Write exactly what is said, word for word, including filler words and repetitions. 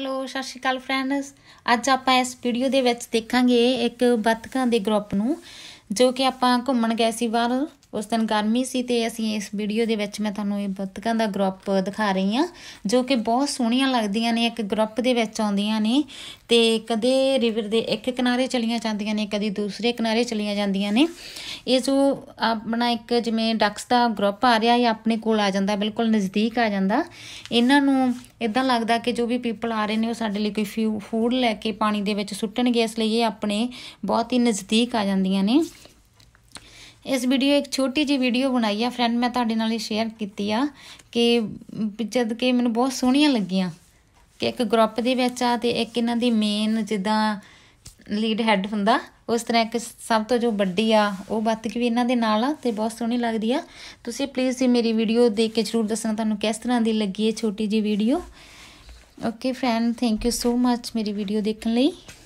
Hello ਸਤਿ ਸ਼੍ਰੀ ਅਕਾਲ friends. ਅੱਜ ਆਪਾਂ ਇਸ ਵੀਡੀਓ ਦੇ ਵਿੱਚ ਦੇਖਾਂਗੇ ਇੱਕ ਬੱਤਖਾਂ ਦੇ ਗਰੁੱਪ ਨੂੰ ਜੋ ਕਿ ਆਪਾਂ ਘੁੰਮਣ ਗਏ ਸੀ ਬਾਹਰ। ਉਸ ਦਿਨ ਗਰਮੀ ਸੀ ਤੇ ਅਸੀਂ ਇਸ ਵੀਡੀਓ ਦੇ ਵਿੱਚ ਮੈਂ ਤੁਹਾਨੂੰ ਇਹ ਬੱਤਖਾਂ ਦਾ ਗਰੁੱਪ ਦਿਖਾ ਰਹੀ ਹਾਂ ਜੋ ਕਿ ਬਹੁਤ ਸੋਹਣੀਆਂ ਲੱਗਦੀਆਂ ਨੇ। ਇੱਕ ਗਰੁੱਪ ਦੇ ਵਿੱਚ ਆਉਂਦੀਆਂ ਨੇ ਤੇ ਕਦੇ ਰਿਵਰ ਦੇ ਇੱਕ ਕਿਨਾਰੇ ਚਲੀਆਂ ਜਾਂਦੀਆਂ ਨੇ, ਕਦੇ ਦੂਸਰੇ ਕਿਨਾਰੇ ਚਲੀਆਂ ਜਾਂਦੀਆਂ ਨੇ। ਇਹ ਜੋ ਆਪਣਾ ਇੱਕ ਜਿਵੇਂ ਡਕਸ ਦਾ ਗਰੁੱਪ ਆ ਰਿਹਾ ਇਹ ਆਪਣੇ ਕੋਲ ਆ ਜਾਂਦਾ, ਬਿਲਕੁਲ ਨਜ਼ਦੀਕ ਆ ਜਾਂਦਾ। ਇਹਨਾਂ ਨੂੰ ਇੱਦਾਂ ਲੱਗਦਾ ਕਿ ਜੋ ਵੀ ਪੀਪਲ ਆ ਰਹੇ ਨੇ ਉਹ ਸਾਡੇ ਲਈ ਕੋਈ ਫਿਊ ਫੂਡ ਲੈ ਕੇ ਪਾਣੀ ਦੇ ਵਿੱਚ ਸੁੱਟਣਗੇ, ਇਸ ਲਈ ਇਹ ਆਪਣੇ ਬਹੁਤ ਹੀ ਨਜ਼ਦੀਕ ਆ ਜਾਂਦੀਆਂ ਨੇ। ਇਸ ਵੀਡੀਓ ਇੱਕ ਛੋਟੀ ਜਿਹੀ ਵੀਡੀਓ ਬਣਾਈ ਆ ਫਰੈਂਡ, ਮੈਂ ਤੁਹਾਡੇ ਨਾਲ ਹੀ ਸ਼ੇਅਰ ਕੀਤੀ ਆ ਕਿ ਜਦ ਕਿ ਮੈਨੂੰ ਬਹੁਤ ਸੋਹਣੀਆਂ ਲੱਗੀਆਂ ਕਿ ਇੱਕ ਗਰੁੱਪ ਦੇ ਵਿੱਚ ਆ ਤੇ ਇੱਕ ਇਹਨਾਂ ਦੀ ਮੇਨ ਜਿੱਦਾਂ ਲੀਡ ਹੈਡ ਹੁੰਦਾ ਉਸ ਤਰ੍ਹਾਂ ਇੱਕ ਸਭ ਤੋਂ ਜੋ ਵੱਡੀ ਆ ਉਹ ਬੱਤਖ ਵੀ ਇਹਨਾਂ ਦੇ ਨਾਲ ਆ ਤੇ ਬਹੁਤ ਸੋਹਣੀ ਲੱਗਦੀ ਆ। ਤੁਸੀਂ ਪਲੀਜ਼ ਜੀ ਮੇਰੀ ਵੀਡੀਓ ਦੇਖ ਕੇ ਜ਼ਰੂਰ ਦੱਸਣਾ ਤੁਹਾਨੂੰ ਕਿਸ ਤਰ੍ਹਾਂ ਦੀ ਲੱਗੀ ਇਹ ਛੋਟੀ ਜਿਹੀ video. Okay friend, thank you so much ਮੇਰੀ ਵੀਡੀਓ ਦੇਖਣ ਲਈ।